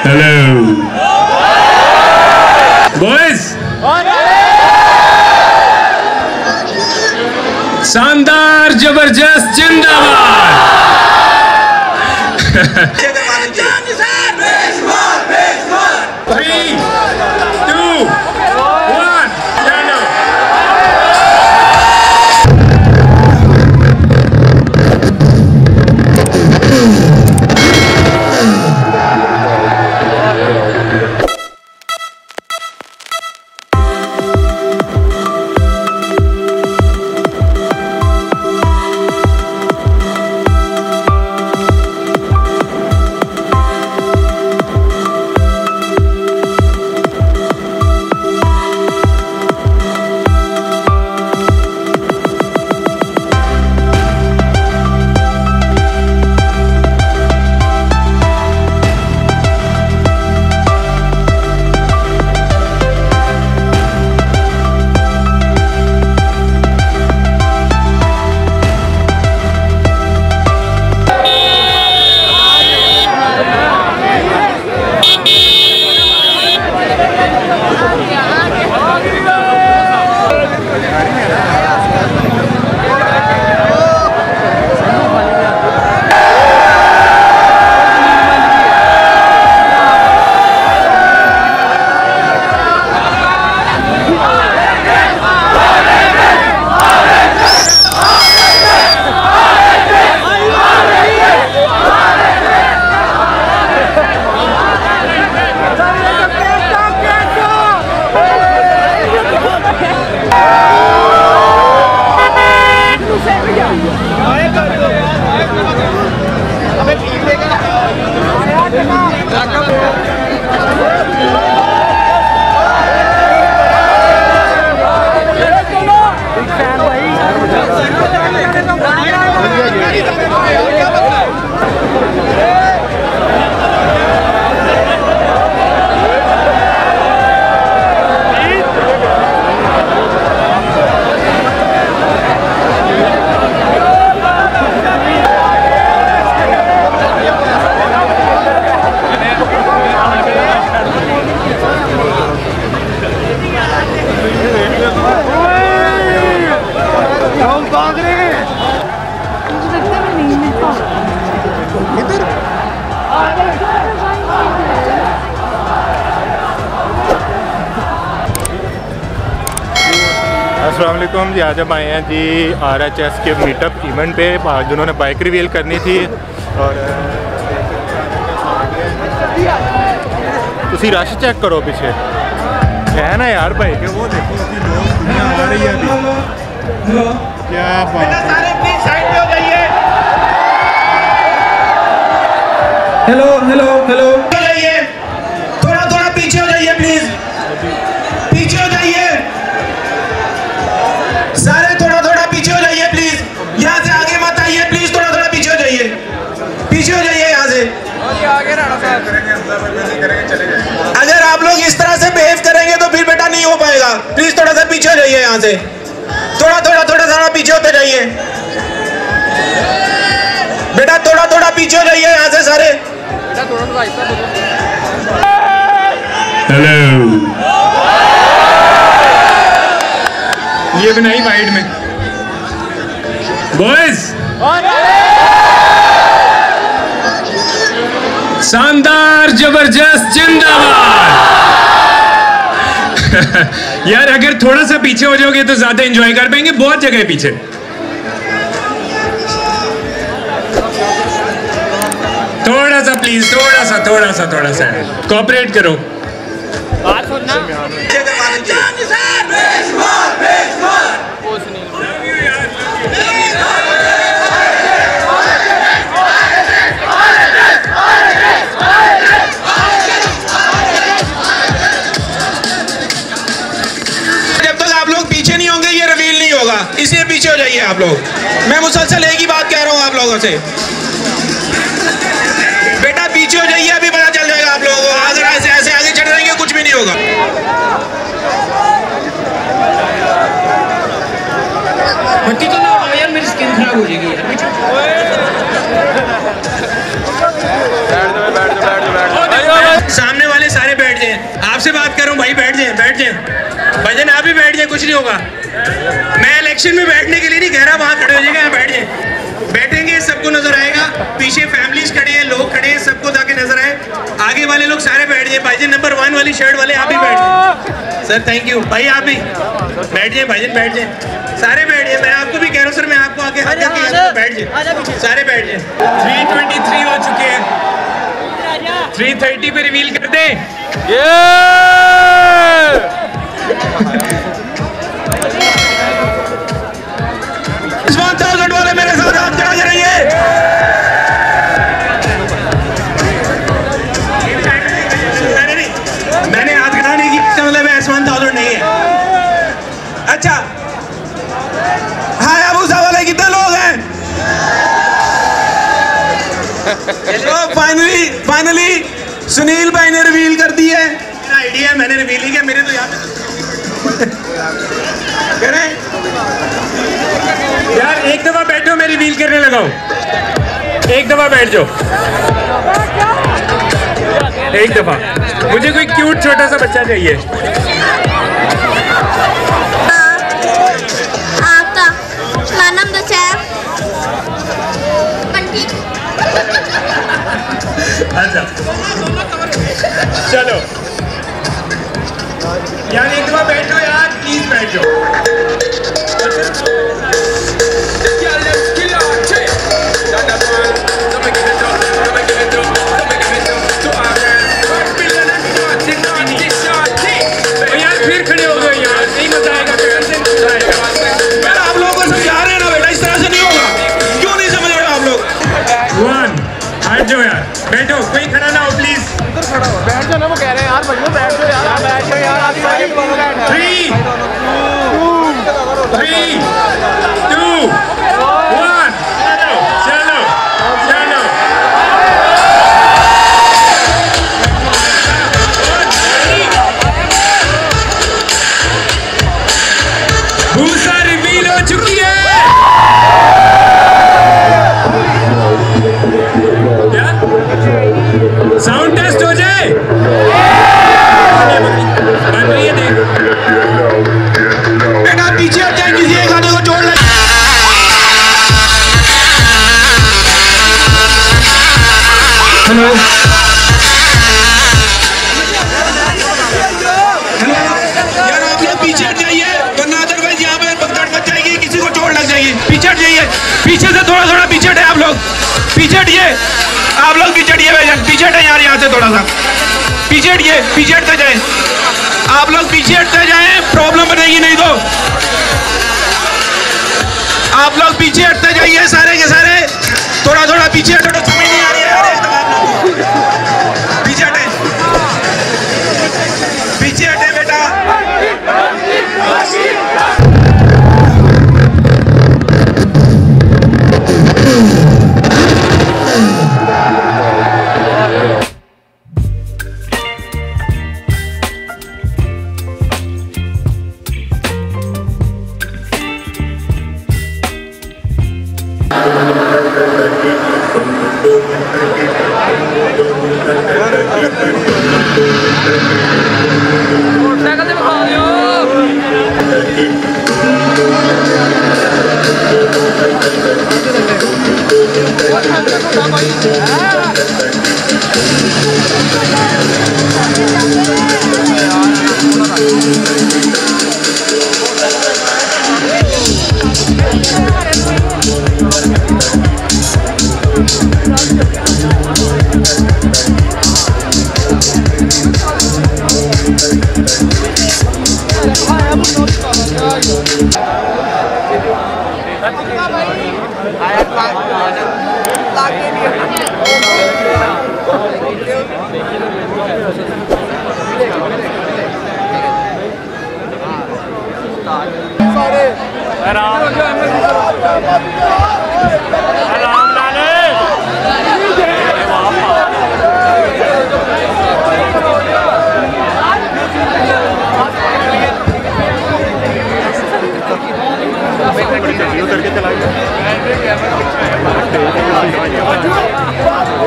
Hello boys, शानदार जबरदस्त जिंदाबाद। थ्री टू वन चलो। अस्सलामुअलैकुम जी, आज हम आए हैं जी RHS के मीटअप इवेंट पे, जिन्होंने बाइक रिवील करनी थी। और तुसी रश चेक करो पीछे है ना यार भाई के, वो देखो कि लोग दुनिया आ रही है अभी। क्या बात है। सारे प्लीज साइड पे हो जाइए। हेलो हेलो हेलो, थोड़ा थोड़ा पीछे हो जाइए प्लीज, पीछे हो जाइए सारे, थोड़ा थोड़ा पीछे हो जाइए प्लीज, यहाँ से आगे मत आइए प्लीज, थोड़ा थोड़ा पीछे हो जाइए, पीछे हो जाइए यहाँ से। अगर आप लोग इस तरह से बिहेव करेंगे तो फिर बेटा नहीं हो पाएगा, प्लीज थोड़ा सा पीछे हो जाइए यहाँ से, थोड़ा थोड़ा पीछे होते जाइए बेटा, थोड़ा थोड़ा पीछे हो जाइए यहाँ से सारे। हेलो, ये बनाई वाइड में बॉयज, शानदार जबरदस्त जिंदाबाद। यार अगर थोड़ा सा पीछे हो जाओगे तो ज्यादा एंजॉय कर पाएंगे, बहुत जगह है पीछे। थोड़ा सा प्लीज, थोड़ा सा कोऑपरेट करो। बात सुनना। इसलिए पीछे हो जाइए आप लोग, मैं मुसलसल एक ही बात कह रहा हूँ आप लोगों से, बेटा पीछे हो जाइए, अभी पता चल जाएगा आप लोगों को। अगर ऐसे आगे चढ़ जाएंगे कुछ भी नहीं होगा। मट्टी तो ना यार, मेरी स्किन खराब हो जाएगी यार। बैठ जाओ। आपसे बात कर रहा हूँ भाई, बैठ जाए बैठ जाए। भजन आप भी बैठ जाए, कुछ नहीं होगा। मैं इलेक्शन में बैठने के लिए नहीं कह रहा, वहाँ खड़े हो जाएगा, यहाँ बैठ जाए। बैठेंगे, सबको नजर आएगा, पीछे फैमिलीज खड़े हैं, लोग खड़े हैं, सबको जाके नजर आए। आगे वाले लोग सारे बैठ जाए। भाईजान नंबर 1 वाली शर्ट वाले आप भी बैठ जाए। सर थैंक यू भाई, आप भी बैठ जाए। भाईजान बैठ जाए, सारे बैठ जाए। मैं आपको भी कह रहा हूँ सर, मैं आपको आके बैठ जाए, सारे बैठ जाए। 323 हो चुके हैं, 330 पे रिवील कर दे। वाले मेरे साथ आप चढ़ा रहिए। मैंने हाथ खड़ा नहीं किया, मतलब 1000 नहीं है। अच्छा हाँ अबू साहब वाले कितने लोग हैं? तो फाइनली सुनील भाई ने रिवील कर दी है। मेरा आइडिया मैंने रिवील नहीं किया, मेरे तो यहाँ करें यार। एक दफा बैठो, मैं रिवील करने लगा हूँ। एक दफा बैठ जाओ, एक दफा। मुझे कोई क्यूट छोटा सा बच्चा चाहिए। आपका नाम अच्छा चलो यार, एक दफा बैठो यार, प्लीज बैठो। यार फिर खड़े हो गए यार, नहीं मजा आएगा। यार आप लोगों को समझा रहे हैं ना बेटा, इस तरह से नहीं होगा। क्यों नहीं समझ रहे आप लोग? 1 हट जाओ यार, बैठो, कोई खड़ा ना हो प्लीज। बैठ जाओ ना, वो कह रहे हैं यार भैया बैठ जाओ यार, बैठ जाओ यार, आप सारे 3 2 1 चलो चलो चलो। भूसा रिवील हो चुकी है। क्या साउंड टेस्ट हो जाए? बन रही है, देख। बेटा पीछे हट जाए, किसी एक गाने को जोड़ ले। हेलो यार आप लोग पीछे हट जाइए, वरना अदरवाइज यहाँ पे भगदड़ मच जाएगी, किसी को चोट लग जाएगी। पीछे हट जाइए, पीछे से थोड़ा थोड़ा पीछे हटे आप लोग, पीछे हटिए आप लोग, पीछे हटिए भाईजान, पीछे हटे यार, यहाँ से थोड़ा सा पीछे हटिए, पीछे हटते जाए आप लोग, पीछे हटते जाए, प्रॉब्लम बनेगी नहीं तो। आप लोग पीछे हटते जाइए सारे के सारे, थोड़ा थोड़ा पीछे हटो, तो समझ नहीं आ रही है यार एकदम आप लोग। पीछे हटे, पीछे हटे बेटा।